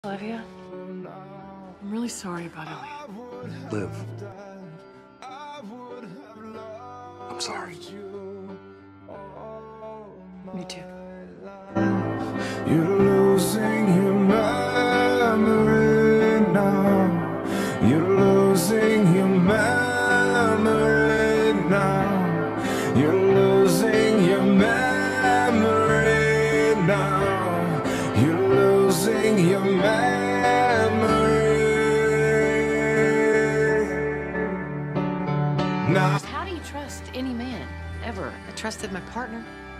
Olivia, I'm really sorry about Elliot. Liv. I'm sorry. Me too. You're losing your memory now. You're losing your memory now. You're losing your memory now. You're losing your memory now. How do you trust any man, ever? I trusted my partner.